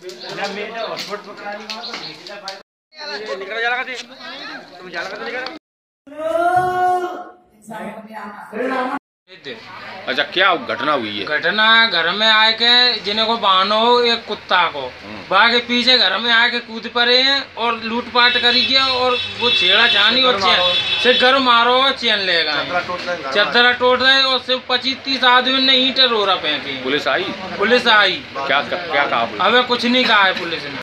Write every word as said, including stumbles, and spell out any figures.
निकल जा रहा तुम जा रहा निकल। अच्छा, क्या घटना हुई है? घटना घर में आए के जिन्हें को बानो हो एक कुत्ता को बाघ के पीछे घर में आके कूद पड़े हैं और लूटपाट करी गया और वो छेड़ा छानी और चैन से घर मारो चैन ले गए, चद्दरा टोट रहे और सिर्फ पच्चीस तीस आदमी ने ईंटें रोरा फेंकी। पुलिस आई? पुलिस आई। क्या क्या कहा? अबे कुछ नहीं कहा है पुलिस ने।